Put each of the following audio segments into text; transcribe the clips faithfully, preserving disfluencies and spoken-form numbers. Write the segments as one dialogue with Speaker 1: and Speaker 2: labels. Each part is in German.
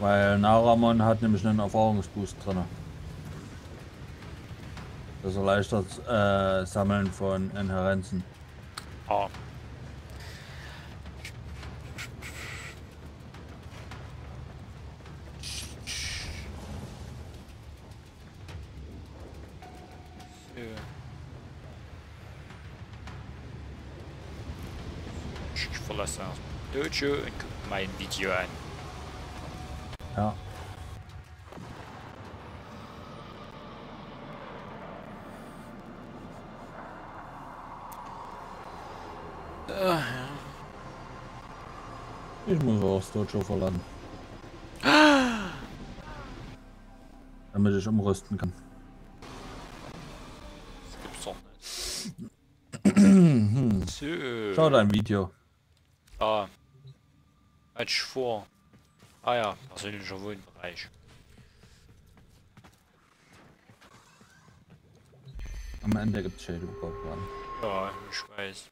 Speaker 1: Weil Naramon hat nämlich einen Erfahrungsboost drin. Das erleichtert äh, Sammeln von Inherenzen.
Speaker 2: Ah. Ich verlasse Dojo und gucke mein Video an.
Speaker 1: Ja.
Speaker 2: Uh,
Speaker 1: Ich muss auch das Dojo verladen. Damit ich umrüsten kann.
Speaker 2: Das gibt's doch nicht. So.
Speaker 1: Schau dein Video.
Speaker 2: Ah. Hatte ich vor. Ah ja, persönlicher Wohnbereich.
Speaker 1: Am Ende gibt es Schädelprogramm.
Speaker 2: Ja, ich weiß.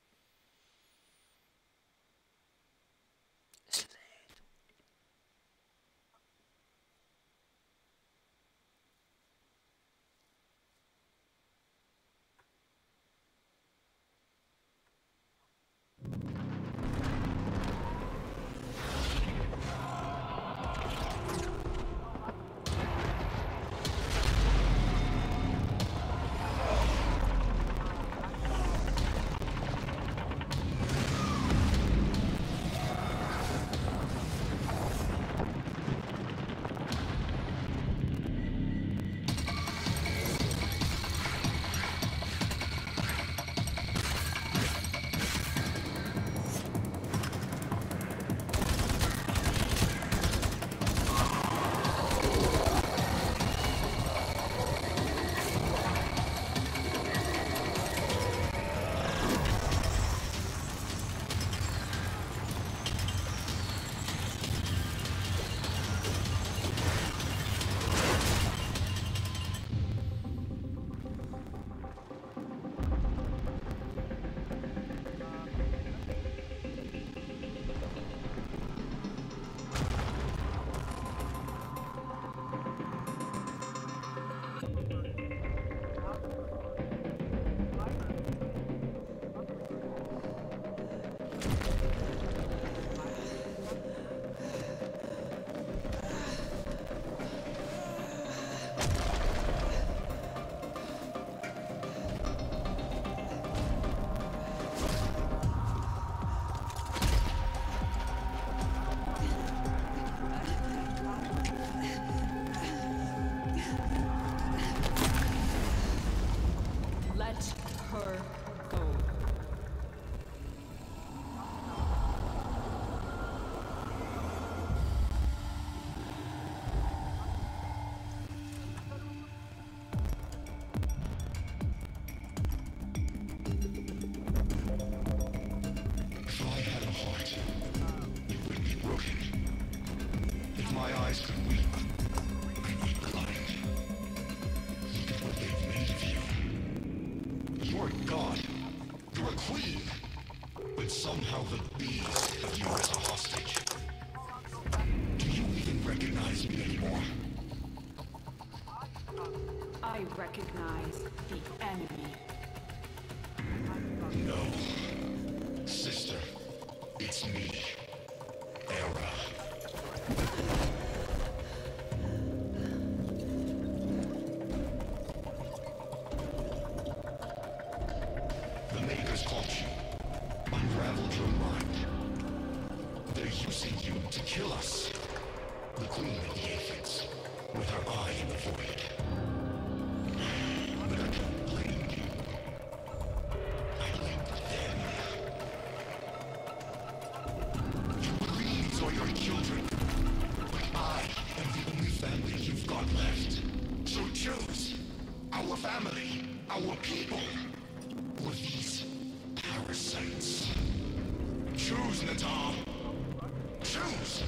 Speaker 3: Somehow the beast have you as a hostage. Do you even recognize me anymore?
Speaker 4: I recognize the enemy.
Speaker 3: No. Sister, it's me. Era. The Makers caught you. Unraveled your mind. They're using you to kill us. The Queen of the Aphids, with her eye in the void. But I don't blame you. I blame them. You believe these are your children, but I am the only family you've got left. So choose our family, our people, or these parasites. Choose, Natal. Choose!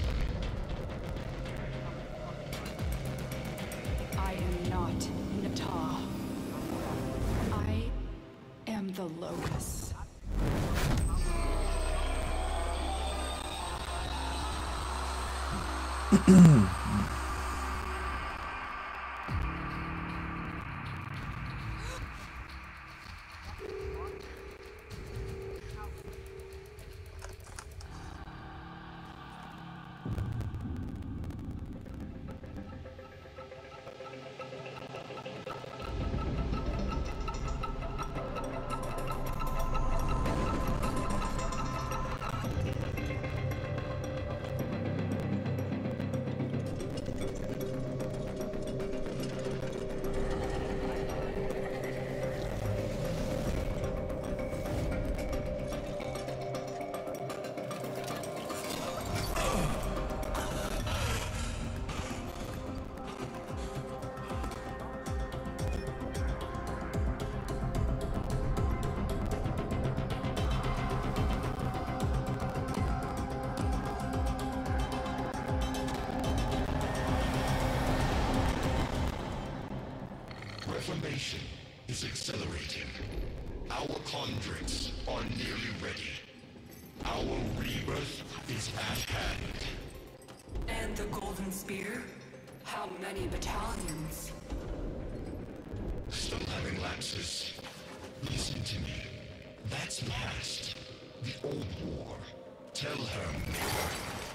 Speaker 4: I am not Natah. I am the Locust.
Speaker 3: The Maker's caught you. Unraveled your mind. They're using you to kill us. The Queen of the Aphids, with her eye in the void. But I don't blame you. I blame them. You believe these are your children, but I am the only family you've got left. So choose our family, our people, or these parasites. Choose, Natal. Choose!
Speaker 4: I am the Locust.
Speaker 3: Reformation is accelerating. Our convicts are nearly ready. Our rebirth is at hand.
Speaker 4: And the Golden Spear? How many battalions?
Speaker 3: Still having lapses. Listen to me. That's past. The old war. Tell her more.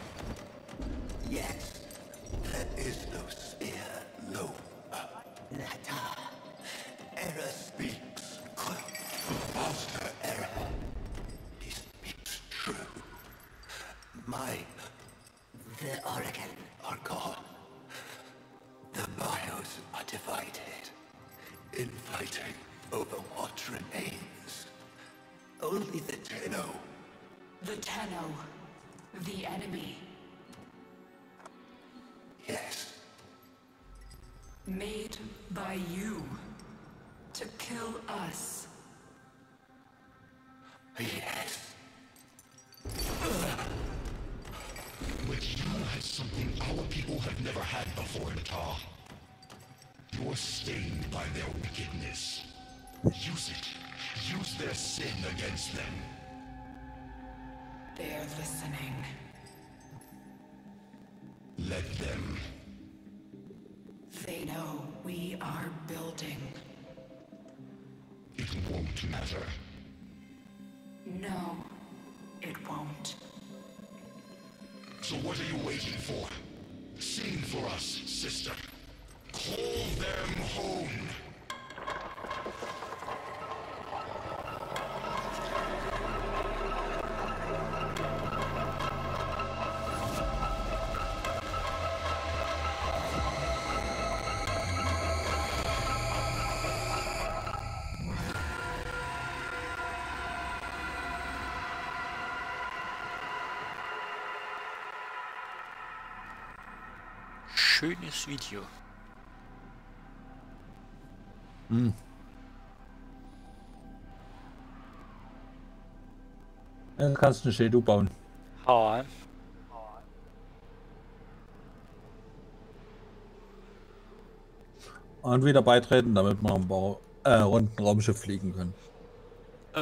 Speaker 5: Yes, there is no spear, no uh, Nata. Error speaks. Master Error. He speaks true. Mine, the Oregon, are gone. The bios are divided, infighting over what remains. Only the Tenno.
Speaker 4: The Tenno. The enemy.
Speaker 5: Yes.
Speaker 4: Made by you. To kill us.
Speaker 5: Yes.
Speaker 3: But you had something our people have never had before, Natal. You're stained by their wickedness. Use it. Use their sin against them.
Speaker 4: They're listening.
Speaker 3: Let them.
Speaker 4: They know we are building.
Speaker 3: It won't matter.
Speaker 4: No, it won't.
Speaker 3: So what are you waiting for? Sing for us, sister. Call them home.
Speaker 2: Schönes Video.
Speaker 1: Hm. Dann kannst du eine Shadow bauen.
Speaker 2: Ha.
Speaker 1: Und wieder beitreten, damit wir am Bau, äh, runden Raumschiff fliegen können.
Speaker 2: Äh.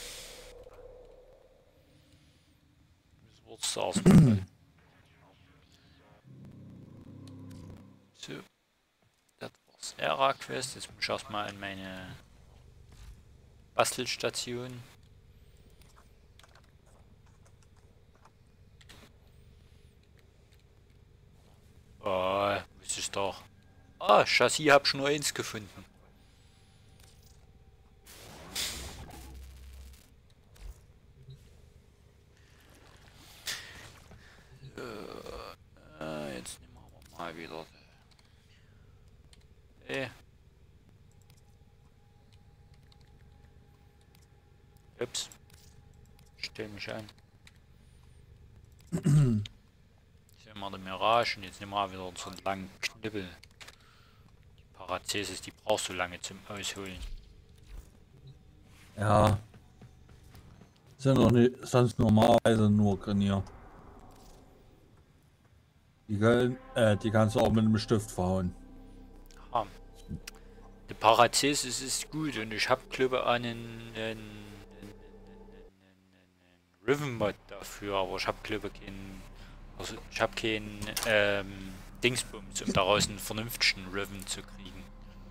Speaker 2: Das wird's ausmachen. So. Das war's. Era Quest. Jetzt muss ich erstmal in meine Bastelstation. Oh, wusste ich doch. Ah, Chassis hab ich nur eins gefunden. So, äh, jetzt nehmen wir mal wieder. Äh. Ups. Stell mich ein. Jetzt nehmen wir die Mirage und jetzt nehmen wir wieder so einen langen Knüppel. Die Paracesis, die brauchst du lange zum Ausholen.
Speaker 1: Ja. Sind noch nicht, sonst normalerweise nur Grenier. Die, können, äh, die kannst du auch mit einem Stift verhauen.
Speaker 2: Ah. Die Paracesis ist gut und ich habe glaube einen, einen, einen, einen Riven Mod dafür, aber ich habe glaube keinen Also ich habe keinen ähm, Dingsbums, um daraus einen vernünftigen Riven zu kriegen.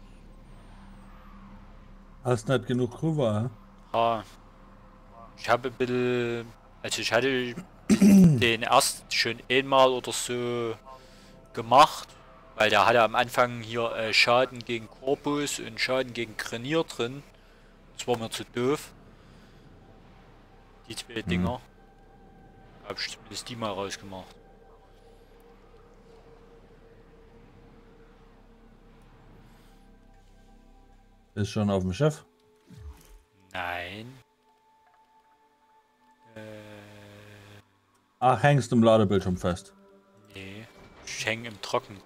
Speaker 1: Hast nicht genug rüber,
Speaker 2: Ah, ich habe ein bisschen, also ich hatte den erst schon einmal oder so gemacht, weil der hatte am Anfang hier äh, Schaden gegen Corpus und Schaden gegen Grenier drin. Das war mir zu doof. Die zwei
Speaker 1: Hm.
Speaker 2: Dinger. Habe ich zumindest die mal rausgemacht.
Speaker 1: Ist schon auf dem Chef.
Speaker 2: Nein. Äh,
Speaker 1: Ach, hängst im Ladebildschirm fest.
Speaker 2: nee. Ich hänge im Trockendock.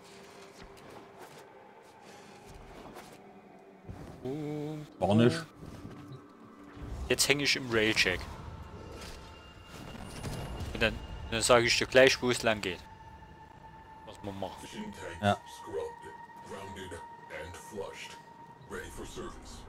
Speaker 2: Oh,
Speaker 1: Gar nicht.
Speaker 2: jetzt hänge ich im Railcheck. Und dann, dann sage ich dir gleich, wo es lang geht. Was man macht.
Speaker 3: Fishing tanks
Speaker 1: Ja.
Speaker 3: scrubbed, grounded, and flushed. Ready for service.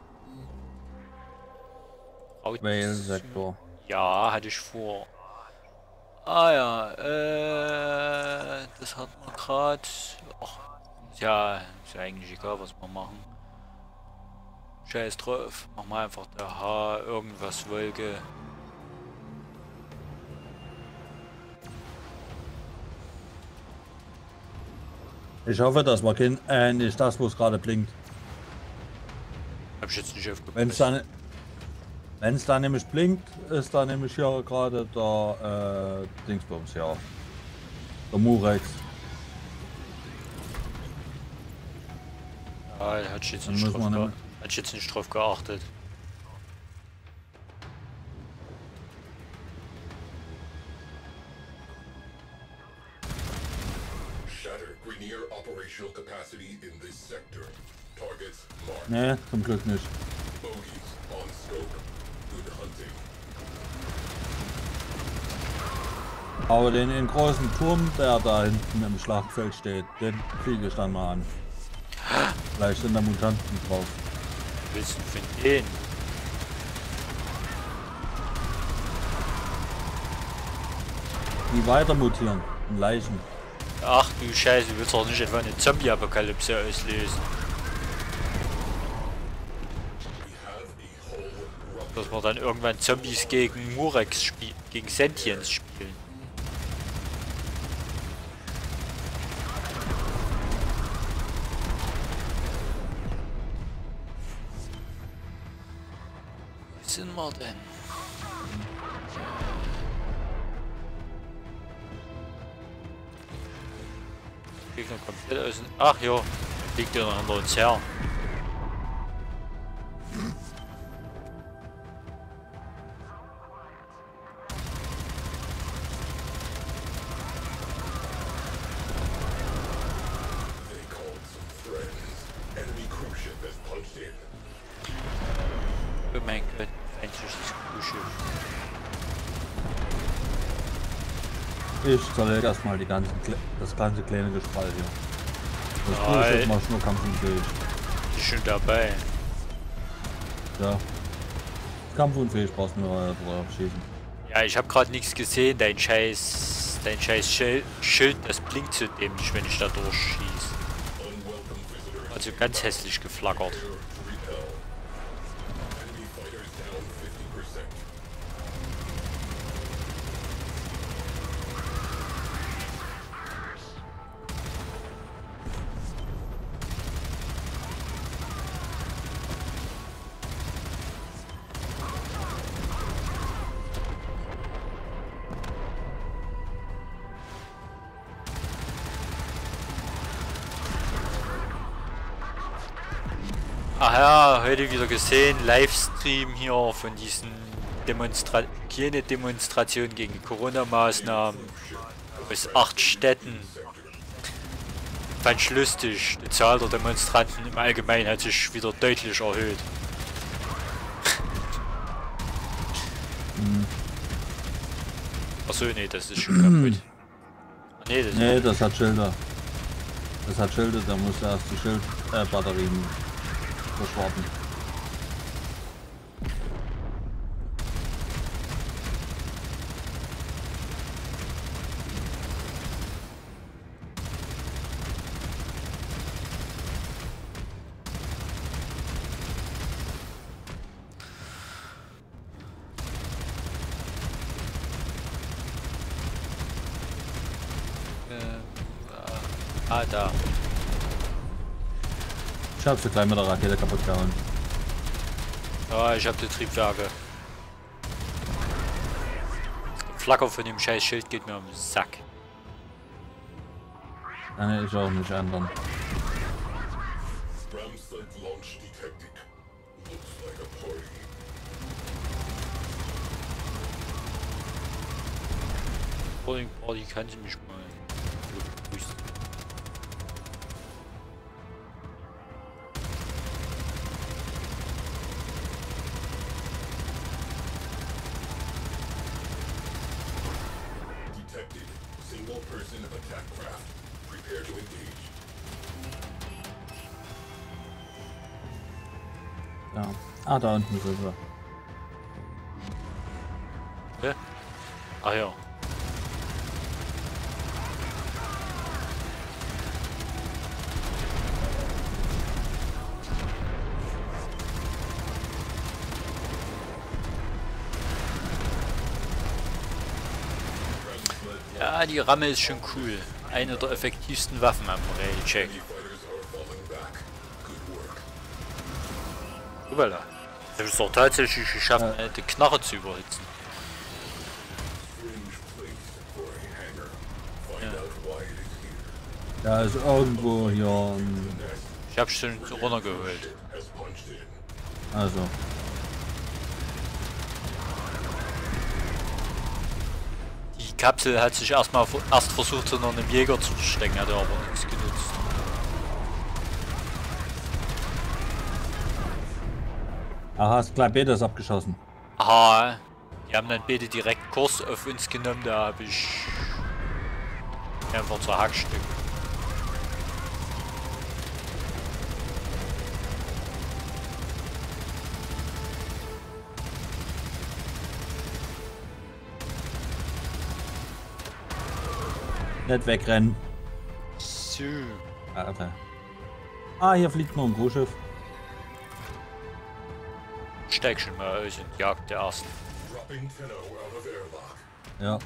Speaker 2: Raut-
Speaker 1: Rail-Sektor.
Speaker 2: Ja, hatte ich vor. Ah ja, äh, das hat man gerade. Ja, ist ja eigentlich egal, was wir machen. Scheiß drauf. Mach mal einfach der H, irgendwas Wolke.
Speaker 1: Ich hoffe, das war kein, äh, nicht das, wo es gerade blinkt.
Speaker 2: Hab ich jetzt nicht aufgepasst.
Speaker 1: Wenn es dann, wenn es da nämlich blinkt, ist da nämlich hier gerade der äh, Dingsbums, ja. Der Murex.
Speaker 2: Ja, da hatte ich jetzt
Speaker 1: Dann
Speaker 2: nicht
Speaker 1: muss
Speaker 2: drauf,
Speaker 1: man
Speaker 2: ge
Speaker 1: nämlich-
Speaker 2: hatte ich jetzt nicht drauf geachtet.
Speaker 3: Shatter Grenier operational capacity in this sector. Targets marked.
Speaker 1: Nee, zum Glück nicht.
Speaker 3: Bogies on scope. Good hunting.
Speaker 1: Aber den, den großen Turm, der da hinten im Schlachtfeld steht, den fliege ich dann mal an. Vielleicht sind da Mutanten drauf.
Speaker 2: Willst du von denen?
Speaker 1: Die weiter mutieren. In Leichen.
Speaker 2: Ach du Scheiße, du willst doch nicht etwa eine Zombie-Apokalypse auslösen.
Speaker 3: We have a whole rub.
Speaker 2: Dass wir dann irgendwann Zombies gegen Murex spielen, gegen Sentients spielen. Wo sind wir denn? Gegner komplett aus. Ach ja, liegt ja noch hinter uns her.
Speaker 3: They called some friends. Enemy cruise ship has punched in.
Speaker 2: Oh mein Gott, feindliches Cruise-Schiff.
Speaker 1: Ich zerlege erstmal die ganzen, Kle- das ganze kleine Gespalt hier. Das tue ich jetzt mal nur kampfunfähig.
Speaker 2: Ist schon dabei.
Speaker 1: Ja. Kampfunfähig brauchst du nur drauf schießen.
Speaker 2: Ja, ich habe gerade nichts gesehen. Dein Scheiß, dein Scheiß Schild, Schild, das blinkt so dämlich, wenn ich da durchschieße.
Speaker 3: Unwelcome visitor.
Speaker 2: Also ganz hässlich geflackert.
Speaker 3: Repel. Enemy fighters down fifty percent.
Speaker 2: Ach ja, heute wieder gesehen, Livestream hier von diesen Demonstra keine Demonstration gegen Corona-Maßnahmen aus acht Städten. Fand ich lustig. Die Zahl der Demonstranten im Allgemeinen hat sich wieder deutlich erhöht. Achso, nee, das ist schon kaputt. Ah, nee, das ist
Speaker 1: Nee, das hat Schilder. Das hat Schilder, da muss erst die Schildbatterien äh, Batterien verschwarten.
Speaker 2: Ah, da.
Speaker 1: Ich hab sie gleich mit der Rakete kaputt gehauen.
Speaker 2: Ja, ich hab die Triebwerke. Der Flacker von dem scheiß Schild geht mir um den Sack.
Speaker 1: Kann ich auch nicht ändern.
Speaker 3: Ramstead launch detected. Looks like a party.
Speaker 2: Boarding Party kann sie mich mal begrüßen.
Speaker 3: Detected. Single person attack craft. Prepare to engage.
Speaker 1: Ja. Ah, da unten sind wir.
Speaker 2: Hä? Ach ja. Ja, die Ramme ist schon cool. Eine der effektivsten Waffen am Railcheck.
Speaker 3: Fighters are falling back. Good work.
Speaker 2: Voilà. Ich habe es doch tatsächlich geschafft, äh. die Knarre zu überhitzen.
Speaker 3: Strange place for a hangar. Find out why it is here.
Speaker 1: Da ist irgendwo hier ein...
Speaker 2: Ich habe schon runtergeholt.
Speaker 3: Has punched in.
Speaker 1: Also.
Speaker 2: Die Kapsel hat sich erstmal erst versucht, unter einem Jäger zu verstecken, hat aber nichts genutzt.
Speaker 1: Aha, hast gleich Betas abgeschossen.
Speaker 2: Aha, die haben dann beide direkt Kurs auf uns genommen, da habe ich einfach zur Hackstück.
Speaker 1: Nicht wegrennen.
Speaker 2: So.
Speaker 1: Alter. Ah, hier fliegt noch ein Großschiff.
Speaker 2: Steig schon mal aus und jagt der ersten.
Speaker 3: Dropping Tenno out of airlock.
Speaker 1: Ja.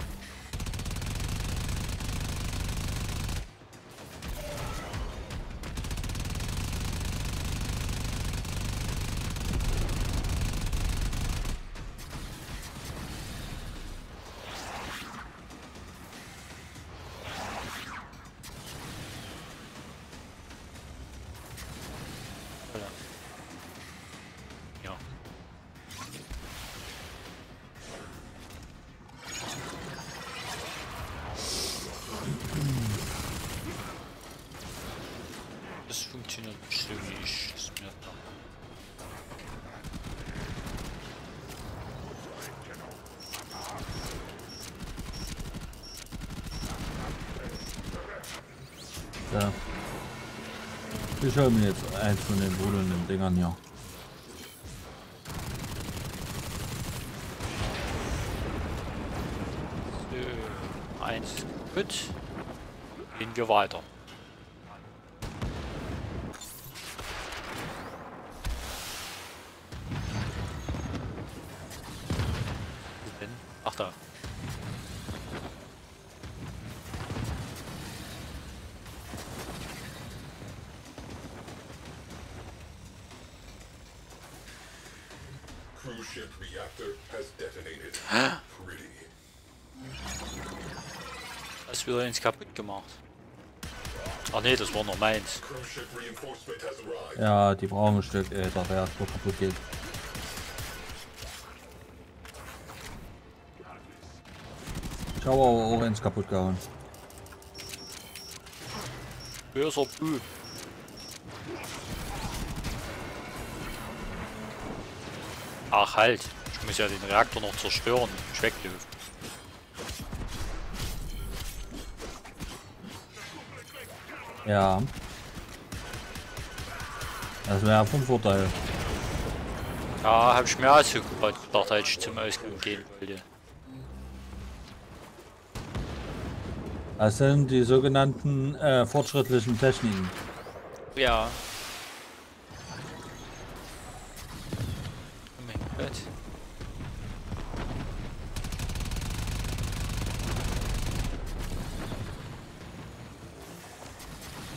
Speaker 2: Ja. Das funktioniert so nicht. Das ist mir klar.
Speaker 1: Ja. Ich hol mir jetzt eins von den brodelnden Dingern hier.
Speaker 2: So, eins ist kaputt. Gehen wir weiter. Wo denn? Ach da.
Speaker 3: Cruise ship reactor has detonated. Pretty.
Speaker 2: Hast wieder eins kaputt gemacht. Ach nee, das war noch meins.
Speaker 3: Cruise ship reinforcement has arrived.
Speaker 1: Ja, die brauchen ein Stück, äh, der Reaktor kaputt geht. Ich habe aber auch eins kaputt gehauen.
Speaker 2: Böser Bub. Ach halt, ich muss ja den Reaktor noch zerstören und weglösen.
Speaker 1: Ja. Das wäre vom Vorteil.
Speaker 2: Ja, hab ich mir also gerade gedacht, als ich zum Ausgang gehen wollte.
Speaker 1: Das sind die sogenannten äh, fortschrittlichen Techniken.
Speaker 2: Ja. Oh mein Gott.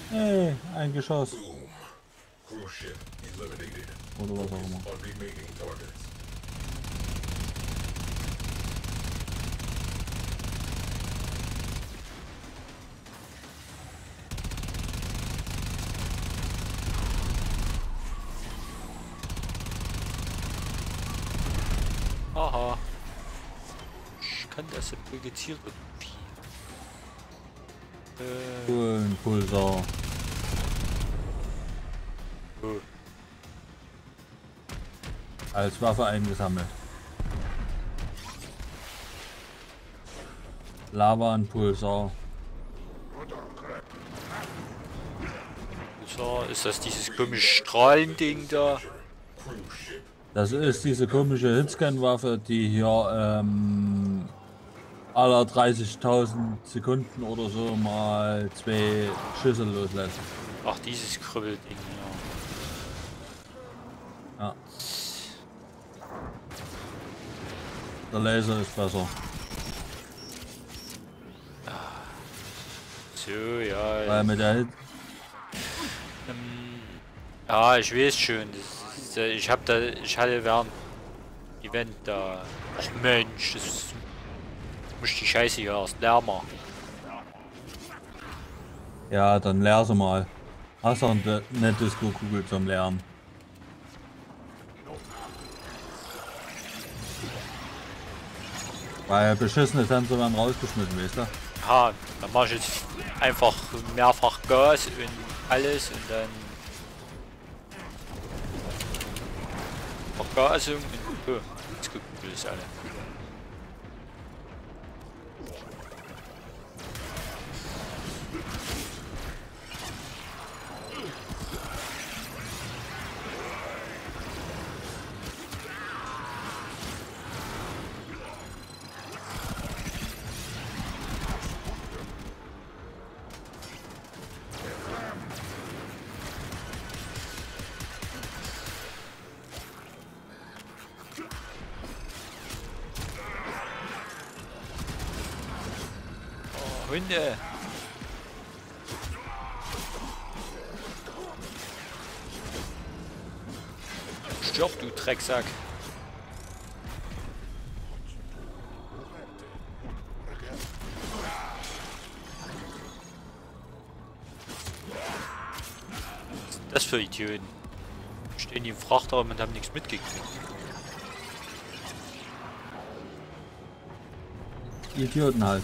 Speaker 1: Hey, ein Geschoss.
Speaker 3: Boom. Cruise ship eliminated.
Speaker 1: Oder was auch immer.
Speaker 3: On remaining targets.
Speaker 2: Aha. Ich kann das im Projizierten Vieh. Äh,
Speaker 1: Kohlenpulsar.
Speaker 2: oh.
Speaker 1: Als Waffe eingesammelt. Lava-Pulsar.
Speaker 2: So, ist das dieses komische Strahlending da?
Speaker 1: Das ist diese komische Hitscan-Waffe, die hier ähm, aller dreißigtausend Sekunden oder so mal zwei Schüsse loslässt.
Speaker 2: Ach, dieses Krübbelding, ja.
Speaker 1: Ja. Der Laser ist besser.
Speaker 2: So, ja.
Speaker 1: Weil mit der Hit
Speaker 2: Ähm, ja, ich weiß schon. Das ist, äh, ich hab da, ich hatte während dem Event da. Ach Mensch, das ist, muss die Scheiße hier erst lernen.
Speaker 1: Ja, dann leer sie mal. Hast du eine Disco-Kugel zum Lernen? Weil beschissene Tänzer werden rausgeschnitten, weißt du?
Speaker 2: Ja, dann mach ich jetzt einfach mehrfach Gas und alles und dann Vergasung und oh, jetzt gucken wir das alle. Hunde! Stirb, du Drecksack! Was ist das für Idioten? Stehen die im Frachtraum und haben nichts mitgekriegt.
Speaker 1: Idioten halt.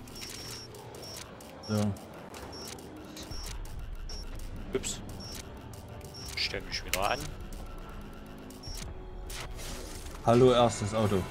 Speaker 1: So.
Speaker 2: Ups. Ich stell mich wieder an.
Speaker 1: Hallo, erstes Auto.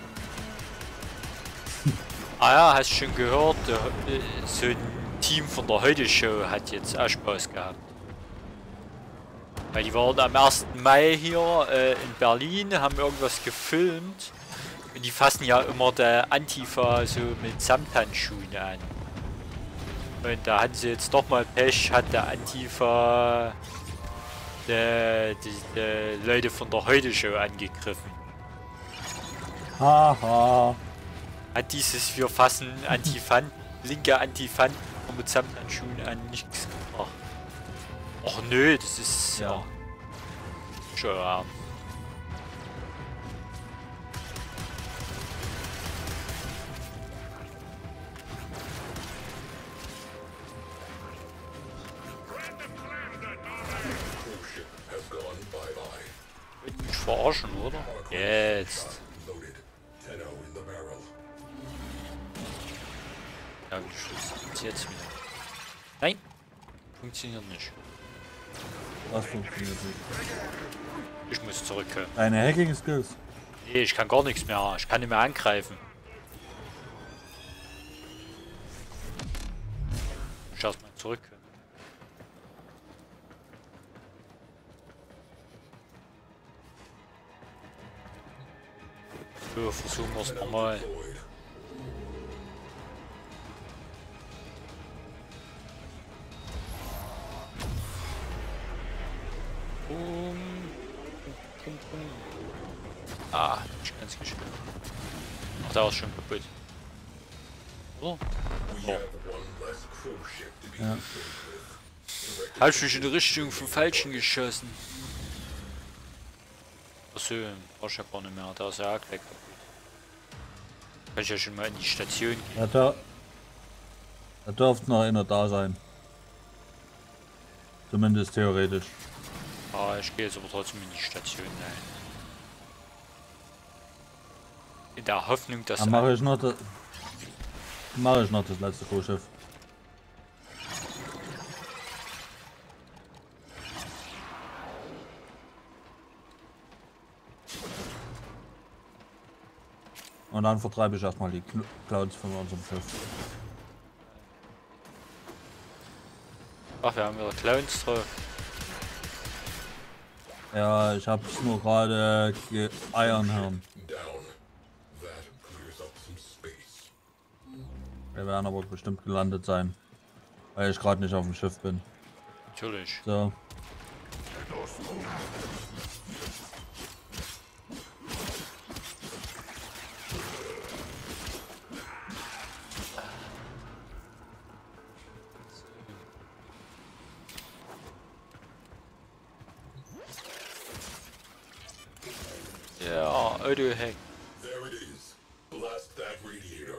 Speaker 2: Ah ja, hast schon gehört, der, äh, so ein Team von der Heute-Show hat jetzt auch Spaß gehabt. Weil die waren am ersten Mai hier äh, in Berlin, haben irgendwas gefilmt. Und die fassen ja immer der Antifa so mit Samthandschuhen an. Und da hatten sie jetzt doch mal Pech, hat der Antifa die, die, die Leute von der Heute-Show angegriffen.
Speaker 1: Haha.
Speaker 2: Hat dieses wir fassen Antifan, linke Antifan mit Samthandschuhen an nichts gebracht. Och nö, das ist ja. Schon ja. Mich verarschen, oder? Jetzt. Ja, wie Schluss. Jetzt wieder. Nein! Funktioniert nicht.
Speaker 1: Was funktioniert nicht?
Speaker 2: Ich muss zurückkommen.
Speaker 1: Deine Hacking-Skills.
Speaker 2: Nee, ich kann gar nichts mehr. Ich kann nicht mehr angreifen. Ich muss erstmal zurückkommen. So, versuchen wir es nochmal. Um, um, um. Ah, nicht ganz geschafft. Ach, da ist schon kaputt. Oh. Oh.
Speaker 1: Ja.
Speaker 2: Hast du mich in die Richtung vom Falschen geschossen? Achso, brauchst ja gar nicht mehr, da ist er auch weg. Kann ich ja schon mal in die Station gehen.
Speaker 1: Ja, da, da dürfte noch einer da sein. Zumindest theoretisch.
Speaker 2: Ah, ich gehe jetzt aber trotzdem in die Station rein. In der Hoffnung, dass...
Speaker 1: Dann mache ich noch das, mache ich noch das letzte Großschiff. Und dann vertreibe ich erstmal die Cl- Clowns von unserem Schiff.
Speaker 2: Ach, wir haben wieder Clowns drauf.
Speaker 1: Ja, ich hab's nur gerade geeiern hören.
Speaker 3: Down. That clears up some space.
Speaker 1: Wir werden aber bestimmt gelandet sein. Weil ich gerade nicht auf dem Schiff bin.
Speaker 2: Natürlich.
Speaker 1: So.
Speaker 2: Ja, Auto-Hack.
Speaker 3: There it is. Blast that radiator.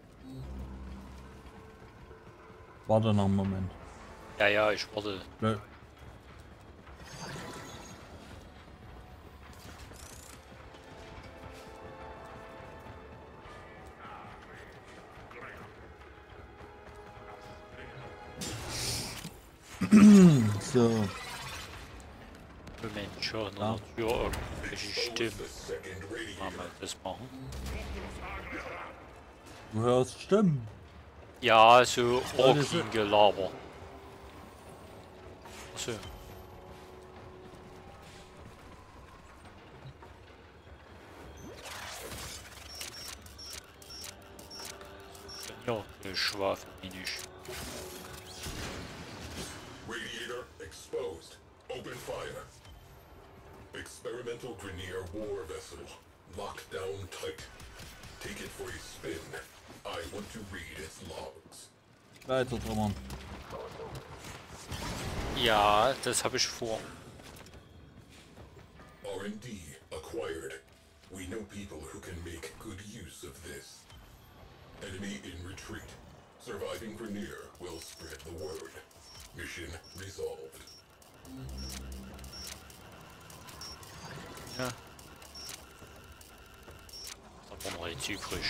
Speaker 1: Warte noch einen Moment.
Speaker 2: Ja, ja, ich warte.
Speaker 1: Blö- So.
Speaker 2: Moment, ich höre noch eine Tür irgendwelche Stimmen.
Speaker 3: The second radiator.
Speaker 2: Mal mal das machen.
Speaker 1: Du hörst Stimmen.
Speaker 2: Ja, so
Speaker 1: Ja, das ist-
Speaker 2: Orkin-Gelaber. Achso. Ja, Schwafel nicht.
Speaker 3: Radiator exposed. Open fire. Experimental Grineer war vessel. Locked down tight. Take it for a spin. I want to read its logs.
Speaker 1: Weiter trümmern.
Speaker 2: Ja, das habe ich vor.
Speaker 3: R and D acquired. We know people who can make good use of this. Enemy in retreat. Surviving Grineer will spread the word. Mission resolved.
Speaker 2: Ja. Da war noch jetzt übrig.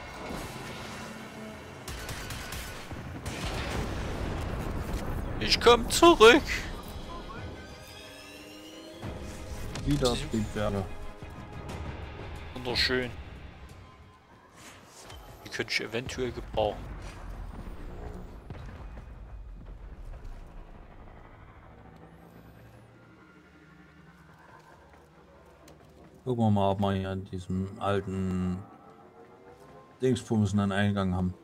Speaker 2: Ich komm zurück.
Speaker 1: Wieder Triebwerke.
Speaker 2: Wunderschön. Die könnte ich eventuell gebrauchen.
Speaker 1: Gucken wir mal, ob wir hier an diesem alten Dingsbums einen Eingang haben.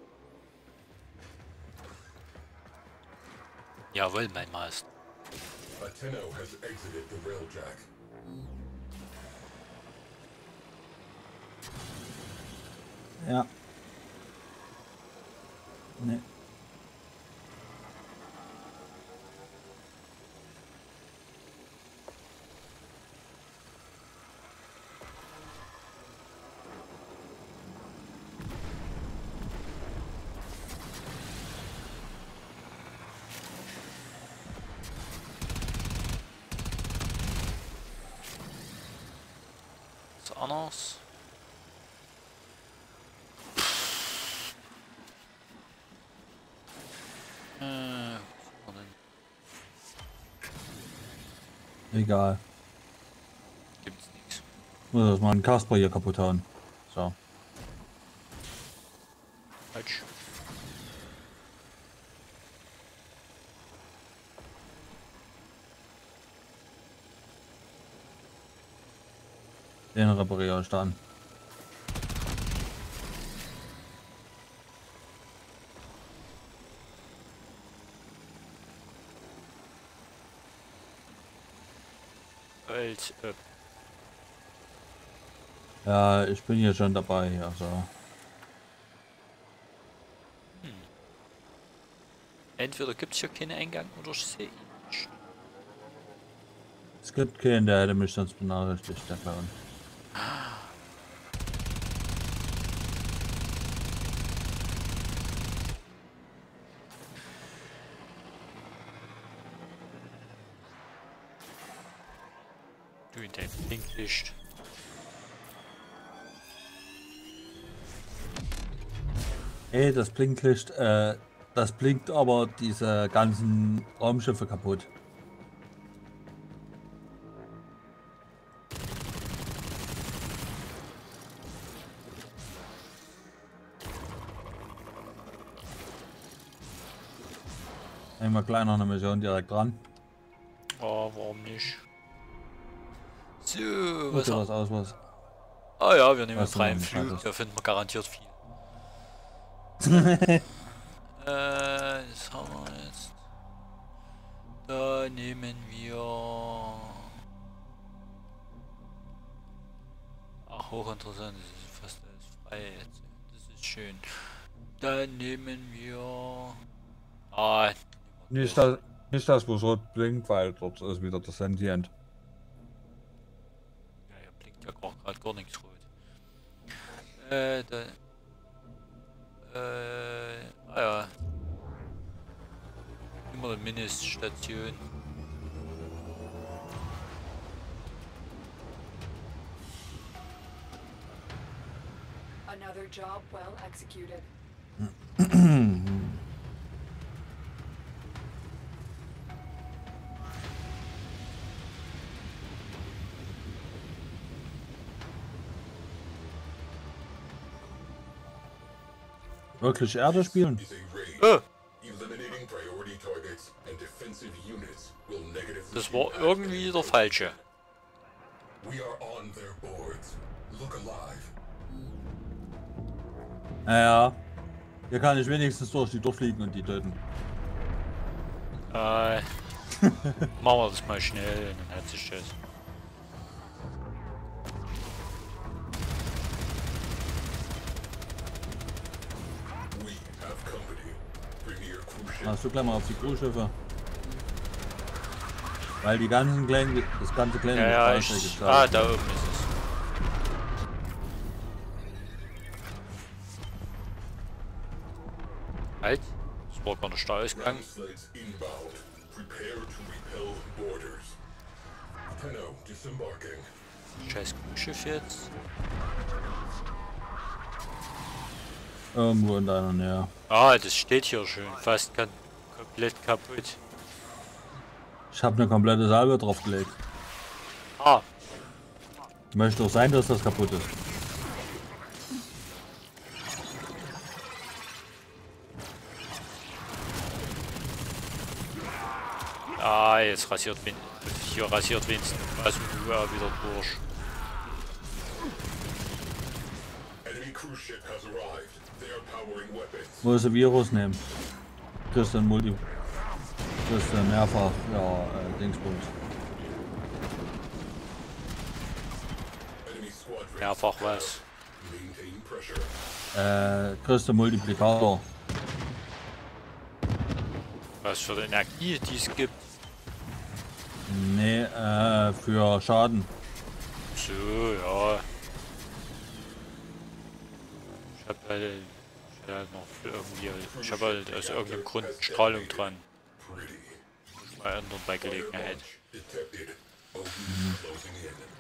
Speaker 2: Jawohl, mein Meister.
Speaker 3: Ateno has exited the railjack.
Speaker 1: Ja. Ne.
Speaker 2: Was anderes? Äh, was war denn?
Speaker 1: Egal.
Speaker 2: Gibt's nichts.
Speaker 1: Muss das mal einen Kasper hier kaputt hauen. So.
Speaker 2: Falsch.
Speaker 1: Den repariere ich dann.
Speaker 2: Als ob.
Speaker 1: Ja, ich bin hier schon dabei, also.
Speaker 2: Entweder gibt es hier keinen Eingang oder ich sehe ihn.
Speaker 1: Es gibt keinen, der hätte mich sonst benachrichtigt, der Clown.
Speaker 2: Du in deinem Blinklicht.
Speaker 1: Ey, das Blinklicht, äh, das blinkt aber diese ganzen Raumschiffe kaputt. Einmal kleiner eine Mission direkt dran.
Speaker 2: Oh, warum nicht? So,
Speaker 1: Was
Speaker 2: was
Speaker 1: was aus was?
Speaker 2: Ah ja, wir nehmen einen
Speaker 1: Was du
Speaker 2: freien
Speaker 1: noch
Speaker 2: Flug,
Speaker 1: hattest.
Speaker 2: da finden wir garantiert viel. äh, das haben wir jetzt. Da nehmen wir... Ach, hochinteressant, das ist fast alles frei jetzt. Das ist schön. Dann nehmen wir... Ah,
Speaker 1: Nicht das, nicht das, wo es rot blinkt, weil dort ist wieder das Sentient.
Speaker 2: ja, hier blinkt ja auch gerade gar nichts rot. Äh, da... Äh, ah ja. Immer eine Mindeststation.
Speaker 4: Another job well executed.
Speaker 1: Wirklich Erde spielen?
Speaker 3: Is a raid.
Speaker 2: Oh,
Speaker 3: Eliminating priority targets and defensive units will negatively
Speaker 2: das war
Speaker 3: impact
Speaker 2: irgendwie
Speaker 3: enemy
Speaker 2: der falsche.
Speaker 3: We are on their boards. Look alive.
Speaker 1: Naja. Hier kann ich wenigstens durch die durchfliegen und die töten.
Speaker 2: Äh, machen wir das mal schnell, dann hat sich das.
Speaker 3: We have company. Premier cruise ship.
Speaker 1: Hast du gleich mal auf die Crewschiffe? Weil die ganzen kleinen, das ganze kleine
Speaker 2: Ja, ja,
Speaker 1: Gestalt
Speaker 2: ich,
Speaker 1: ist
Speaker 2: ah,
Speaker 1: da.
Speaker 2: da oben ist es. Halt, das war gar nicht der Ausgang.
Speaker 3: Ground slates inbound. Prepare to repel borders. Tenno disembarking.
Speaker 2: Scheiß Schiff jetzt.
Speaker 1: Irgendwo in deiner Nähe.
Speaker 2: Ah, das steht hier schon fast kan- komplett kaputt.
Speaker 1: Ich habe eine komplette Salbe draufgelegt.
Speaker 2: Ah,
Speaker 1: Möchte auch sein, dass das kaputt ist.
Speaker 2: ah, jetzt rasiert Win hier rasiert Winston aus dem U A wieder durch.
Speaker 3: Enemy cruise ship has arrived. They are powering weapons.
Speaker 1: Wo ist der Virus nehmen? Kriegst du ein Multi. Kriegst du mehrfach, ja, äh, Dingsbums.
Speaker 3: Enemy squadron.
Speaker 2: Mehrfach was.
Speaker 3: Maintain pressure.
Speaker 1: Äh, kriegst du Multiplikator.
Speaker 2: Was für die Energie die es gibt.
Speaker 1: Nee, äh, für Schaden.
Speaker 2: So, ja. Ich hab halt, ich hab halt noch irgendwie, ich hab halt aus irgendeinem Grund Strahlung dran.
Speaker 3: Pretty.
Speaker 2: Mal ändern bei Gelegenheit.
Speaker 3: Detected. O B closing in.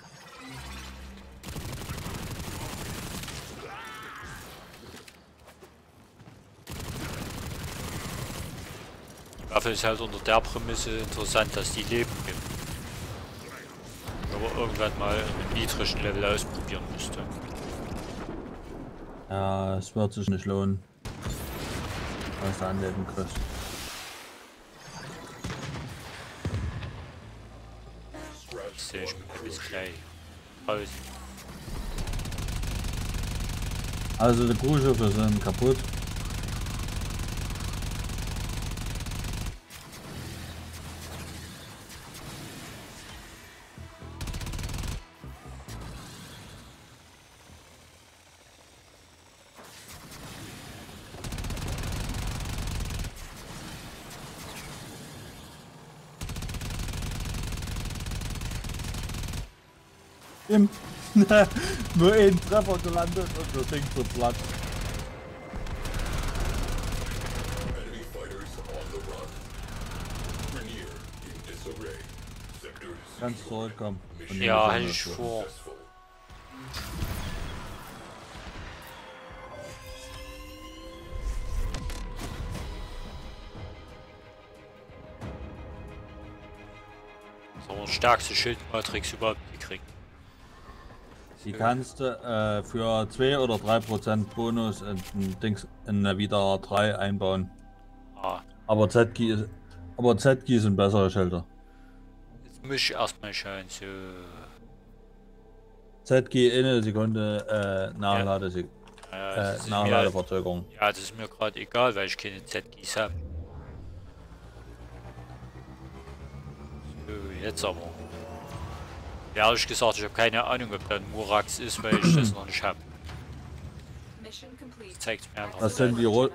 Speaker 2: Die Waffe ist halt unter der Prämisse interessant, dass die Leben gibt. Aber irgendwann mal einen niedrigen Level ausprobieren müsste.
Speaker 1: Ja, es wird sich nicht lohnen. Was du anleben kriegst.
Speaker 2: Das sehe ich mir bis gleich aus.
Speaker 1: Also die Crewschiffe sind kaputt. Stimmt. Nur ein Treffer gelandet und das Ding zerplatzt.
Speaker 3: Enemy fighters on the run. Rainier in disarray. Sectors
Speaker 1: Kannst zurückkommen. Und
Speaker 2: Ja,
Speaker 1: die
Speaker 2: hätte
Speaker 1: Sonne
Speaker 2: ich
Speaker 1: ist
Speaker 2: vor.
Speaker 3: successful.
Speaker 2: So, stärkste Schildmatrix überhaupt gekriegt.
Speaker 1: Die kannst du äh, für zwei oder drei Prozent Bonus in, in, Dings, in eine Wieder drei einbauen.
Speaker 2: Ah,
Speaker 1: Aber Z-Key ist, aber Z-Key sind bessere Schilder.
Speaker 2: jetzt muss ich erstmal schauen, so.
Speaker 1: Z-Key in eine Sekunde äh, Nachlade,
Speaker 2: Ja,
Speaker 1: äh,
Speaker 2: das ist mir,
Speaker 1: Nachladeverzögerung.
Speaker 2: ja, das ist mir gerade egal, weil ich keine Z-Keys habe. So, jetzt aber. Ja, ehrlich gesagt, ich habe keine Ahnung, ob da ein Murax ist, weil ich das noch nicht habe.
Speaker 4: Mission complete.
Speaker 2: Das zeigt mir einfach.
Speaker 1: Was sind die Rot?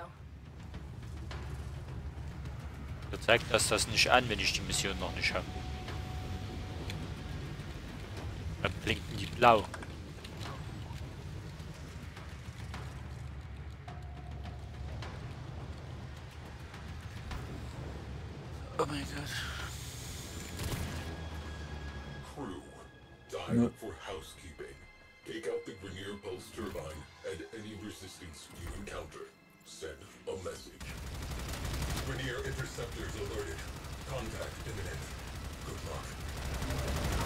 Speaker 2: Da zeigt das das nicht an, wenn ich die Mission noch nicht habe. Da blinken die blau. Oh mein Gott.
Speaker 3: Crew, dive for housekeeping. Take out the Grenier pulse turbine and any resistance you encounter. Send a message. Grenier interceptors alerted. Contact imminent. Good luck.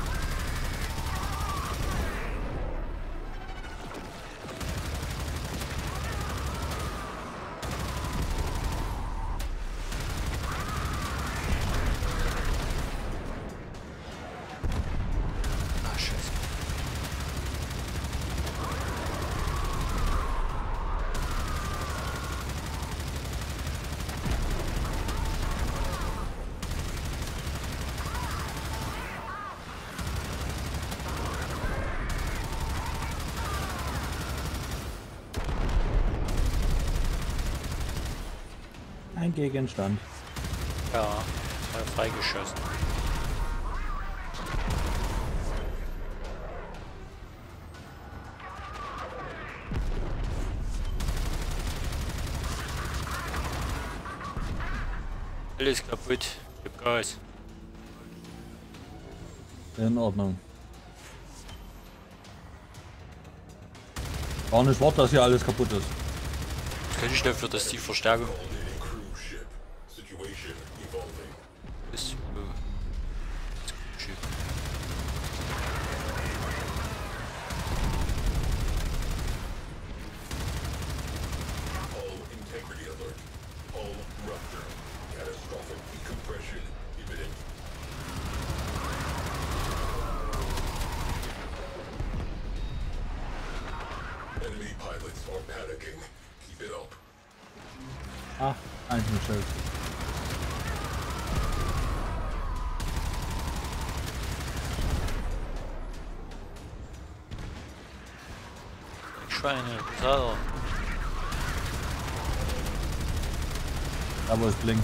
Speaker 2: Ah, scheiße.
Speaker 1: Ein Gegenstand.
Speaker 2: Ja, äh, freigeschossen. Alles kaputt. Gib Gas.
Speaker 1: In Ordnung. Gar nicht wort, dass hier alles kaputt ist.
Speaker 2: Was kann ich dafür, dass die Verstärkung
Speaker 3: Coordinating crew ship. Situation evolving.
Speaker 2: ist? Oh. Shit.
Speaker 3: Hull integrity alert. Hull rupture. Catastrophic decompression imminent. Enemy pilots are panicking. Keep it up.
Speaker 1: Ach, Einzelschild.
Speaker 2: Schweine, Sau.
Speaker 1: Da wo es blinkt.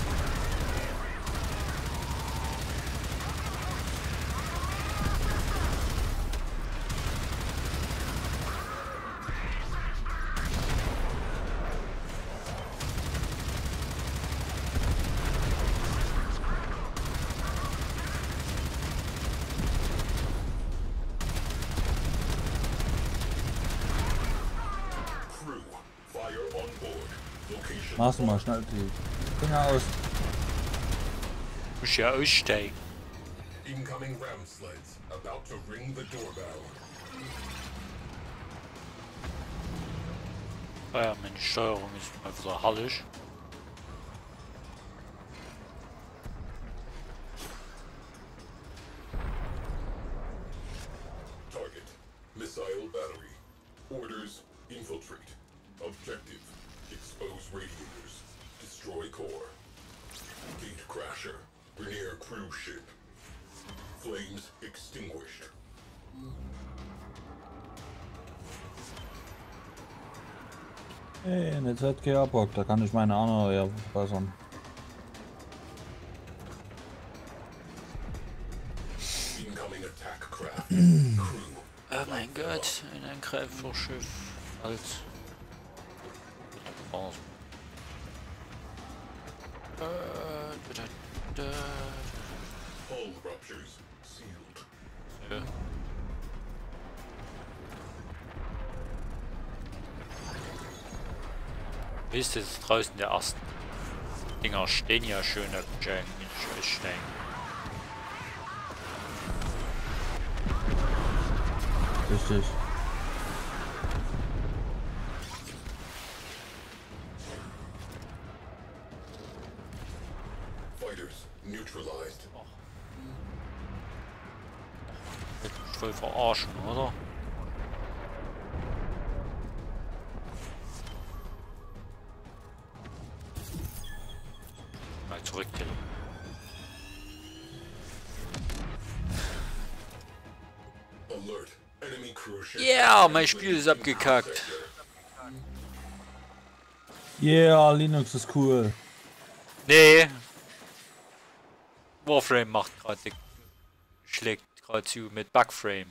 Speaker 3: Crew, fire on board. Location.
Speaker 1: Machst du mal schnell die Dinger aus.
Speaker 2: Muss ja aussteigen.
Speaker 3: Incoming ram sleds. About to ring the doorbell.
Speaker 2: Ah ja, meine Steuerung ist mal wieder herrlich.
Speaker 3: Target. Missile battery. Orders. Infiltrate. Objective. Expose radiators. Destroy core. Gate crasher. Grenier crew ship. Flames extinguished.
Speaker 1: Hey, eine Z G Apoc, da kann ich meine Arme ja verbessern.
Speaker 3: Incoming An attack craft. Crew.
Speaker 2: Oh mein Gott, ein Angreiferschiff als Aus. Äh, da, da, da.
Speaker 3: Hull ruptures. Sealed.
Speaker 2: Ja. Wie ist das draußen der ersten Dinger stehen ja schön auf dem Scheißstein.
Speaker 1: Richtig.
Speaker 3: Fighters neutralized.
Speaker 2: Wird mich voll verarschen, oder? Mal zurück.
Speaker 3: Alert. Enemy crew ship.
Speaker 2: Ja, yeah, mein Spiel ist abgekackt.
Speaker 1: Yeah, Linux ist cool.
Speaker 2: Nee. Warframe macht gerade, schlägt gerade zu mit Bugframe.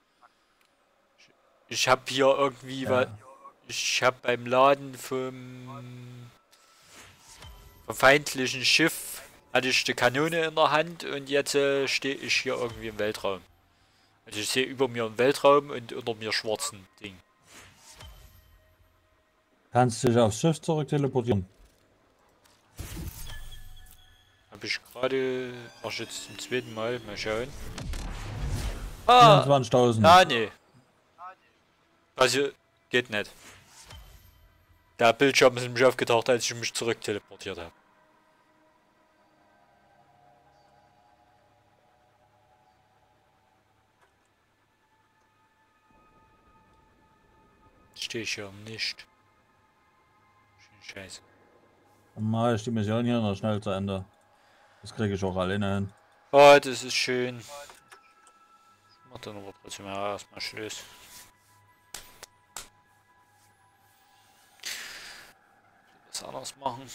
Speaker 2: Ich hab hier irgendwie
Speaker 1: Ja.
Speaker 2: was. Ich hab beim Laden vom, vom feindlichen Schiff hatte ich die Kanone in der Hand und jetzt äh, stehe ich hier irgendwie im Weltraum. Also ich sehe über mir einen Weltraum und unter mir schwarzen Ding.
Speaker 1: Kannst dich aufs Schiff zurück teleportieren.
Speaker 2: Habe ich gerade, mach ich jetzt zum zweiten Mal, mal schauen. Ah,
Speaker 1: vierundzwanzigtausend.
Speaker 2: ah nee. Also, geht nicht. Der Bildschirm ist nämlich aufgetaucht, als ich mich zurück teleportiert habe. Stehe ich hier nicht. Scheiße.
Speaker 1: Dann mache ich die Mission hier noch schnell zu Ende. Das kriege ich auch alleine hin.
Speaker 2: Oh, das ist schön. Ich mach dann aber trotzdem erstmal Schluss. Das anders machen.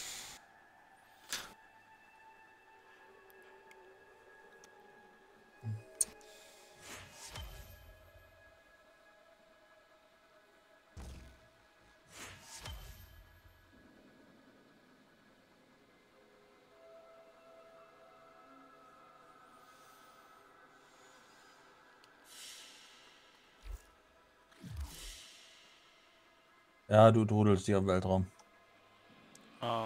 Speaker 1: Ja, du trudelst hier im Weltraum.
Speaker 2: Ah.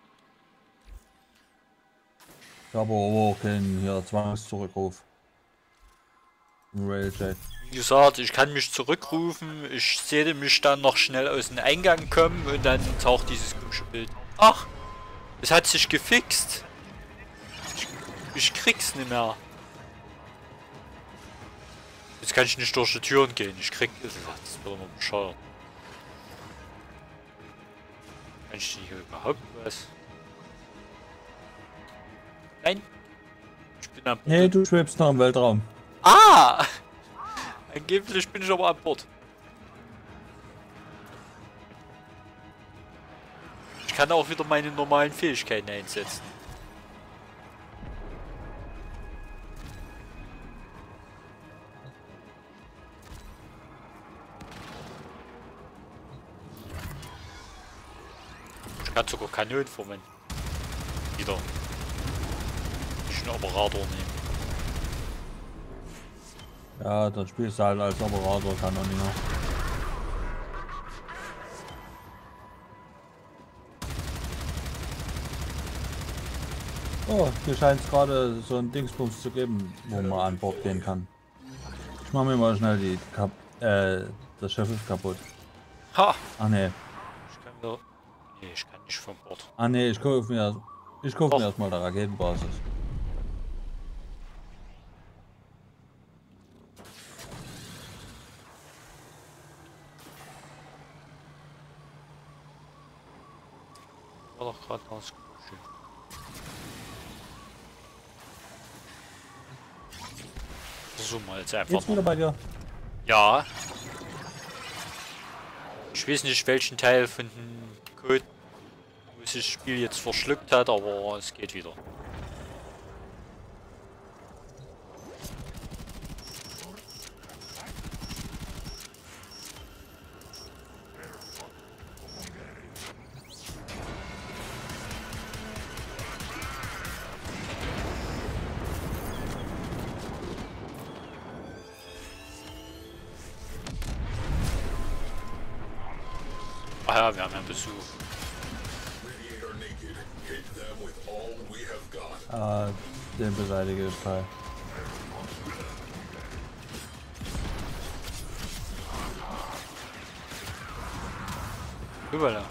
Speaker 1: Ich habe aber auch keinen hier Zwangszurückruf. Railjet.
Speaker 2: Wie gesagt, ich kann mich zurückrufen, ich sehe mich dann noch schnell aus dem Eingang kommen und dann taucht dieses komische Bild. Ach, es hat sich gefixt. Ich, ich krieg's nicht mehr. Jetzt kann ich nicht durch die Türen gehen, ich krieg das. Das wird immer bescheuert. Kann ich hier überhaupt was? Nein. Ich bin am Bord.
Speaker 1: Nee, du schwebst noch im Weltraum.
Speaker 2: Ah! Angeblich bin ich aber an Bord. Ich kann auch wieder meine normalen Fähigkeiten einsetzen. Ich kann sogar Kanonen formen. Wieder. Ich einen Operator nehmen.
Speaker 1: Ja, dann spielst du halt als Operator Kanonier. Oh, hier scheint es gerade so ein Dingsbums zu geben, wo man an Bord gehen kann. Ich mach mir mal schnell die Kap äh, das Schiff ist kaputt.
Speaker 2: Ha!
Speaker 1: Ach nee.
Speaker 2: Ich kann wieder. Nee, ich kann nicht vom Bord.
Speaker 1: Ah nee, ich kaufe mir ich kaufe
Speaker 2: Doch.
Speaker 1: mir erstmal der Raketenbasis.
Speaker 2: War doch gerade aus. Versuchen wir jetzt einfach
Speaker 1: Jetzt wieder
Speaker 2: mal.
Speaker 1: bei dir.
Speaker 2: Ja. Ich weiß nicht, welchen Teil von dem Code wo sich das Spiel jetzt verschluckt hat, aber es geht wieder. ja, wir haben ja Besuch.
Speaker 3: Radiator naked. Hit them with all we have got.
Speaker 1: Ah, den beseitige ich Kai.
Speaker 2: Überall.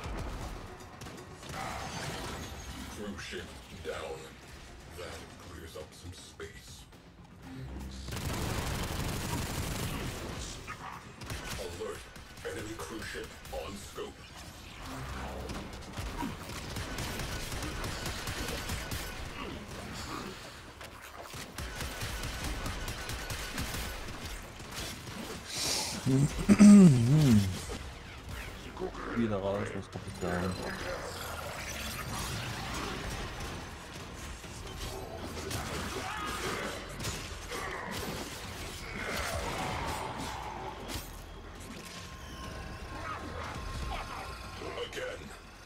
Speaker 3: Crew ship down. That clears up some space. Alert. Enemy cruise ship on scope.
Speaker 1: Wieder raus, was kommt jetzt da hin?
Speaker 3: Again.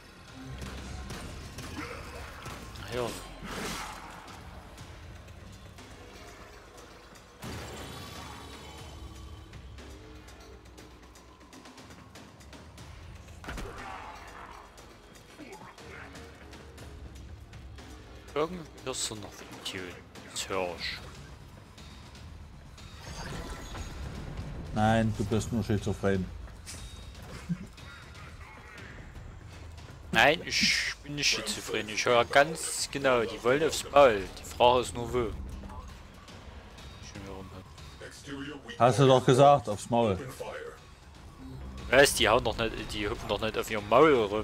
Speaker 2: Ja. Irgendwie hörst du noch Idioten. Das hör ich.
Speaker 1: Nein, du bist nur schizophren.
Speaker 2: Nein, ich bin nicht schizophren. Ich höre ganz genau, die wollen aufs Maul. Die Frage ist nur wo. Schon wieder rum.
Speaker 3: Exterior weak.
Speaker 1: Hast du doch gesagt, aufs Maul.
Speaker 3: Open fire.
Speaker 2: Was? Die hauen doch nicht, die hüpfen doch nicht auf ihrem Maul rum.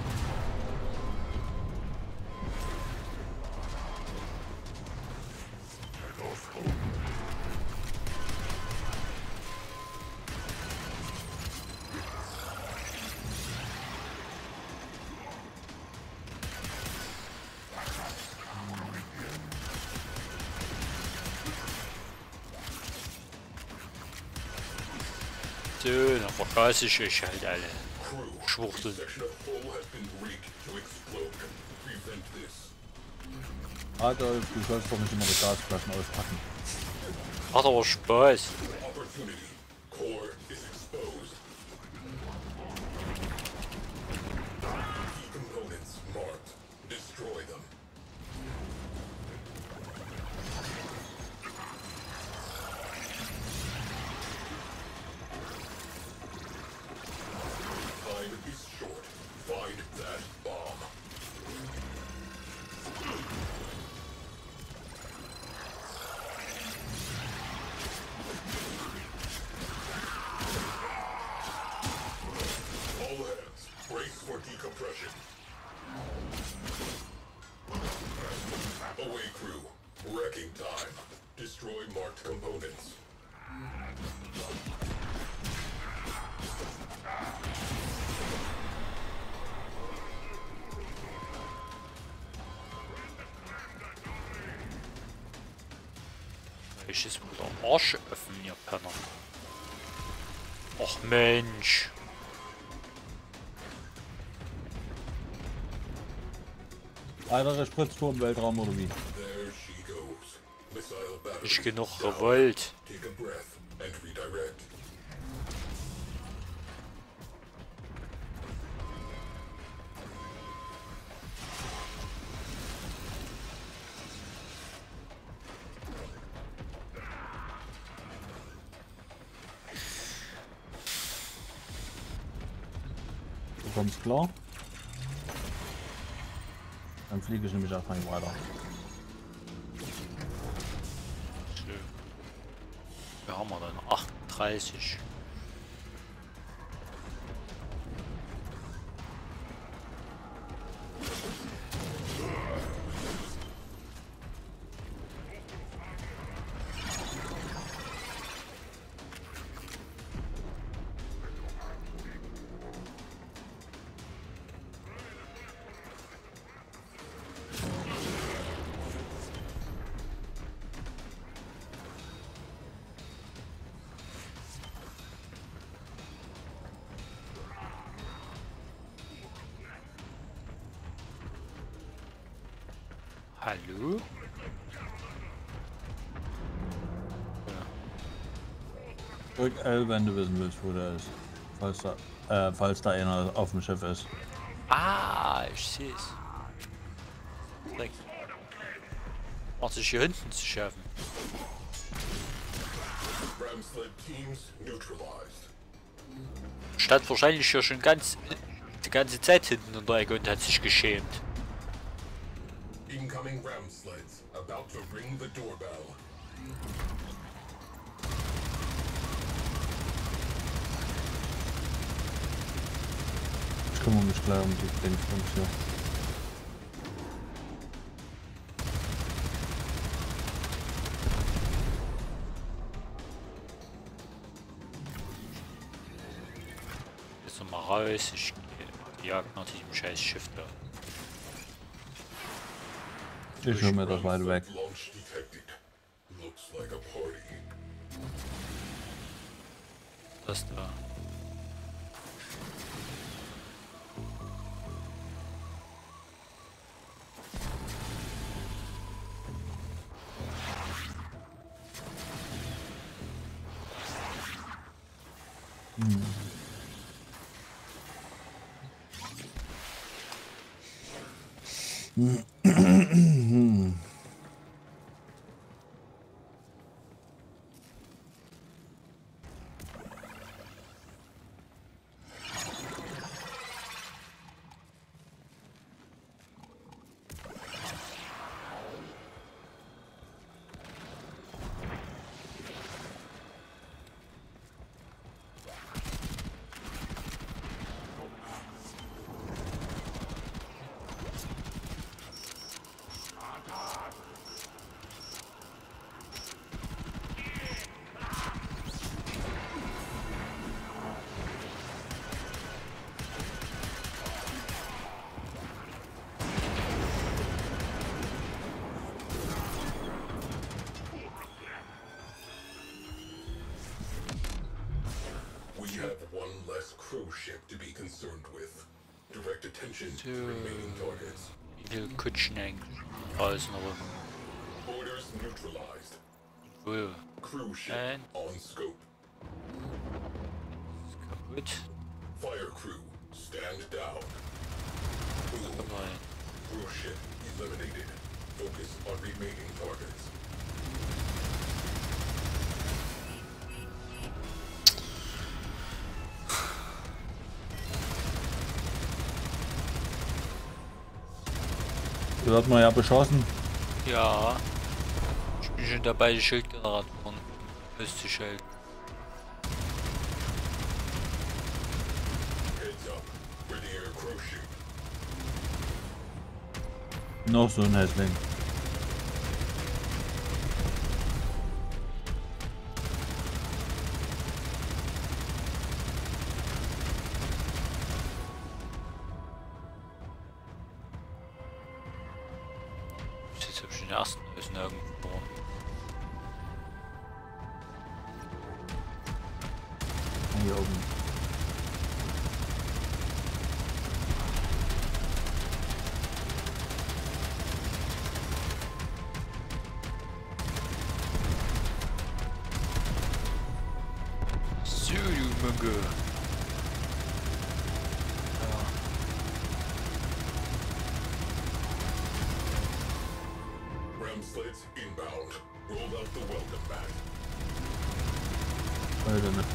Speaker 2: So, dann vergaß ich euch halt alle.
Speaker 3: Crew.
Speaker 2: Schwuchteln.
Speaker 3: Section of hull has been rigged to explode. Prevent this.
Speaker 1: Adolf, du sollst doch nicht immer die Gasflaschen auspacken.
Speaker 2: Macht aber Spaß.
Speaker 3: Opportunity. Core is exposed. Key components marked. Destroy them. Time is short. Find that bomb. All hands, brace for decompression. Away crew, wrecking time. Destroy marked components.
Speaker 2: Welches wohl der Arsch öffnen, ihr Penner. Och Mensch.
Speaker 1: Weiterer Spritzturm, Weltraum oder wie?
Speaker 3: There she goes. Missile battery.
Speaker 2: Nicht genug
Speaker 3: down.
Speaker 2: Revolt.
Speaker 3: Take a breath and redirect.
Speaker 1: Du kommst klar? Dann fliege ich nämlich einfach nicht weiter.
Speaker 2: Schön. Wir haben wir dann achtunddreißig. Hallo?
Speaker 1: Drück L, wenn du wissen willst, wo der ist. Falls da äh, falls da einer auf dem Schiff ist.
Speaker 2: Ah, ich sehe es. Macht sich hier hinten zu schaffen.
Speaker 3: Ramsled teams neutralized.
Speaker 2: Stand wahrscheinlich hier schon ganz die ganze Zeit hinten in der Ecke und hat sich geschämt.
Speaker 3: Incoming Ramsleds about to ring the doorbell.
Speaker 1: Ich kümmere mich gleich um die Dingsbums hier.
Speaker 2: Jetzt noch mal raus. Ich gehe die Jagd nach diesem scheiß Schiff da.
Speaker 1: Ich höre mir das weit weg.
Speaker 3: Launch detected. Looks like a party.
Speaker 2: Das da.
Speaker 3: We have one less crew ship to be concerned with. Direct attention to the remaining targets.
Speaker 2: Wie viele Kutschen eigentlich außen rum?
Speaker 3: Orders neutralized.
Speaker 2: Wo?
Speaker 3: Crew ship
Speaker 2: And-
Speaker 3: on scope.
Speaker 2: Ist kaputt.
Speaker 3: Fire crew, stand down.
Speaker 2: Komm rein.
Speaker 3: Crew ship eliminated. Focus on remaining targets.
Speaker 1: Die wird man ja beschossen.
Speaker 2: Ja. Ich bin schon dabei, die Schildgeneratoren auszuschalten.
Speaker 3: Heads up. Ready air crew ship.
Speaker 1: Noch so ein Hässling.
Speaker 2: Jetzt habe ich den ersten ist nirgendwo.
Speaker 1: Hier oben.
Speaker 2: So, du Münge.
Speaker 3: Ramsleds inbound. Roll out the welcome mat.
Speaker 1: Alter, ne?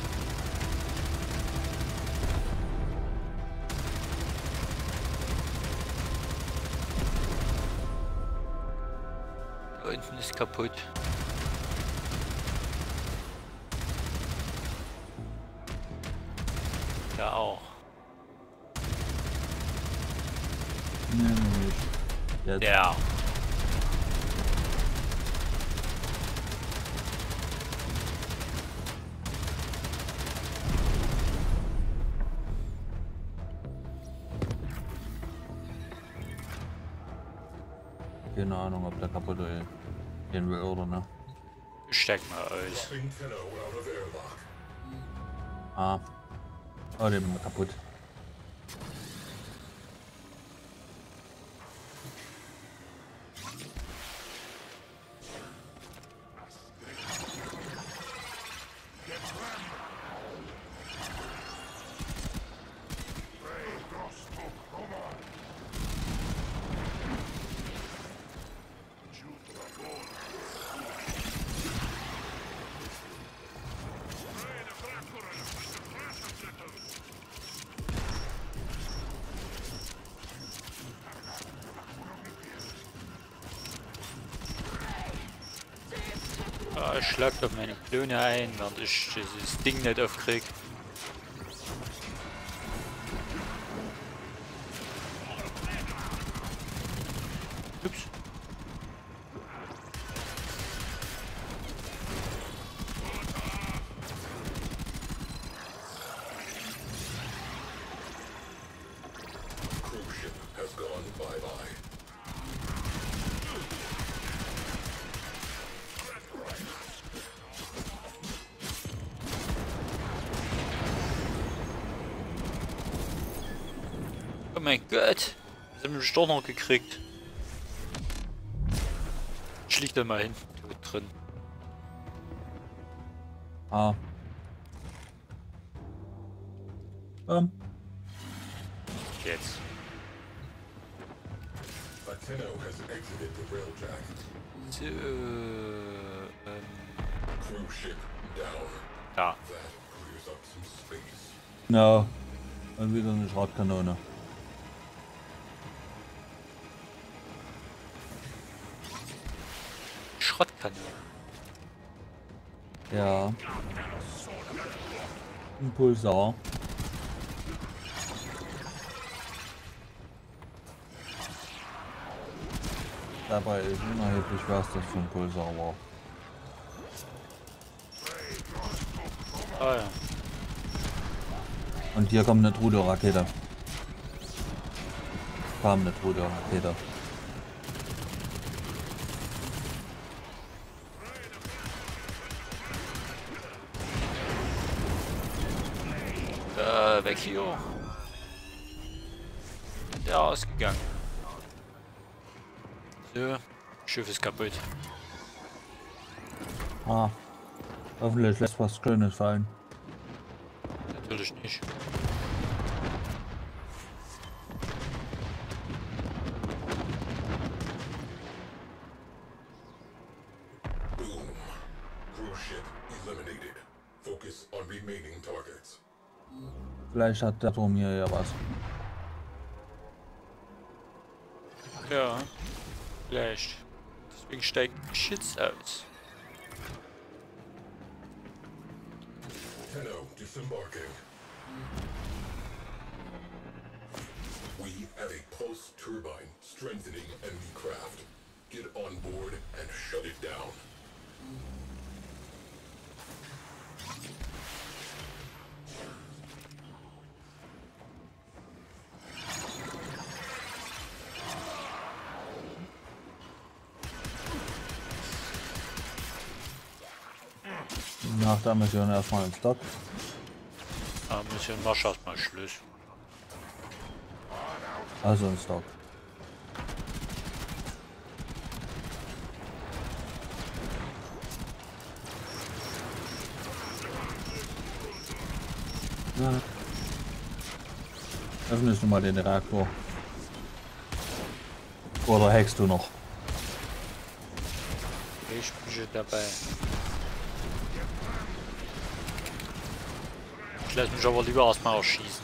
Speaker 2: Da unten ist kaputt. Ja auch.
Speaker 1: Nee, noch nicht. Jetzt.
Speaker 2: Ja.
Speaker 1: Keine Ahnung, ob der kaputt gehen will oder ne?
Speaker 2: Steck mal aus.
Speaker 3: Dropping Tenno out of airlock.
Speaker 1: Ah. Oh, der ist kaputt.
Speaker 2: Ah, ich schlag doch meine Klone ein, während ich dieses Ding nicht aufkrieg. Ups.
Speaker 3: Cruise ship has gone bye-bye.
Speaker 2: Oh mein Gott, das haben wir mich doch noch gekriegt. Ich lieg da mal hinten tot drin.
Speaker 1: Ah. Ähm.
Speaker 2: Jetzt.
Speaker 3: Latino has exited the railjack.
Speaker 2: So, ähm,
Speaker 3: Cruise ship down.
Speaker 2: ja.
Speaker 3: That clears up some space.
Speaker 1: Ja. Und wieder eine Schrottkanone.
Speaker 2: Schrottkanone.
Speaker 1: Ja. Ein Pulsar. Dabei ist unerheblich, was das für ein Pulsar war.
Speaker 2: Ah ja.
Speaker 1: Und hier kommt eine Trudeau-Rakete. Kam eine Trudeau-Rakete.
Speaker 2: Äh, weg hier. Der ausgegangen. So, Schiff ist kaputt.
Speaker 1: Ah. Hoffentlich lässt was Schönes fallen.
Speaker 2: Natürlich nicht.
Speaker 3: Boom. Cruise ship eliminated. Focus on remaining targets.
Speaker 1: Vielleicht hat der Turm hier ja was.
Speaker 2: Ja, vielleicht. Deswegen steigt Shits aus.
Speaker 3: Tenno disembarking. We have a pulse turbine strengthening enemy craft. Get on board and shut it down.
Speaker 1: Nach der Mission erstmal ins Dock.
Speaker 2: Ja, Mission mach erstmal Schluss.
Speaker 1: Also ins Dock. Ja. Öffnest du mal den Reaktor. Oder hackst du noch?
Speaker 2: Ich bin schon dabei. Ich lasse mich aber lieber erstmal erschießen.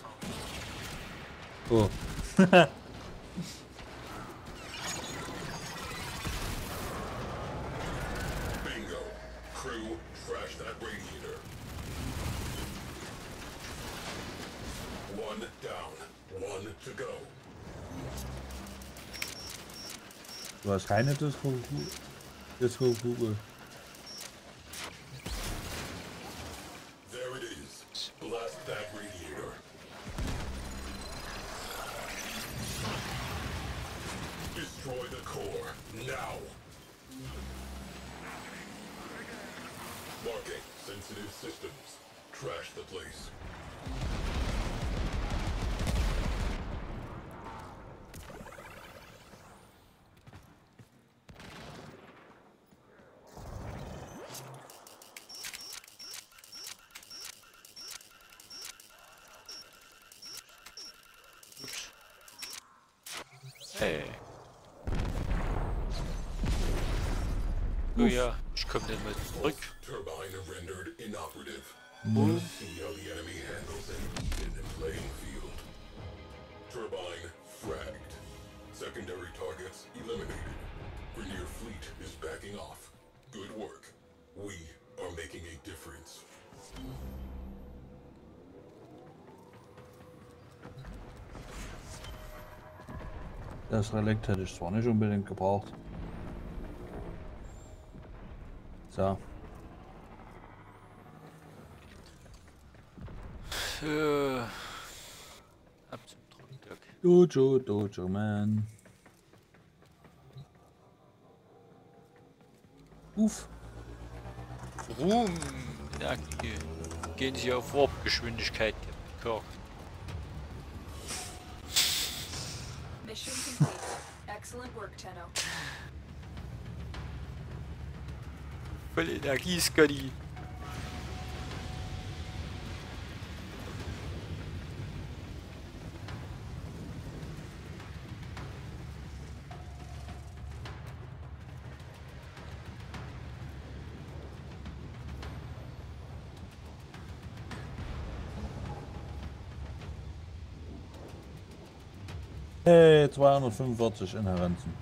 Speaker 1: Oh.
Speaker 3: Bingo. Crew, trash that radiator. One down. One to go.
Speaker 1: Du hast keine Disco Disco Kugel.
Speaker 3: There it is. Blast that radiator. Destroy the core. Now. Marking sensitive systems. Trash the place.
Speaker 2: Hey. Oh ja, ich komme den mit zurück.
Speaker 3: Turbine rendered inoperative. We'll see how the enemy handles an even playing field. Turbine fragged. Secondary targets eliminated. Rainier fleet is backing off. Good work. We are making a difference.
Speaker 1: Das Relikt hätte ich zwar nicht unbedingt gebraucht. So.
Speaker 2: Äh, ab zum Trockendock.
Speaker 1: Dojo, Dojo, man. Uff.
Speaker 2: Ruhm, Energie. Gehen Sie auf Warp-Geschwindigkeit, Kirk.
Speaker 4: Mission complete. Excellent work, Tenno.
Speaker 2: Voll Energie, Scotty.
Speaker 1: Hey, zweihundertfünfundvierzig Inherenzen.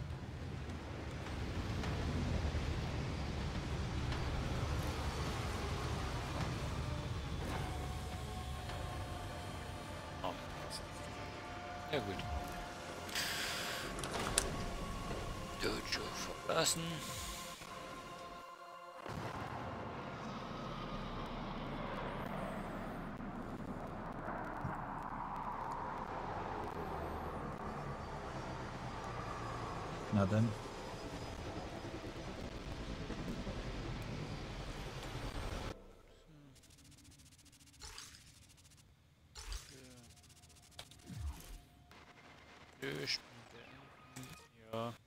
Speaker 2: Oh. Ja gut. Dojo verlassen.
Speaker 1: Na denn.
Speaker 2: Nö, ich bin beenden. Ja.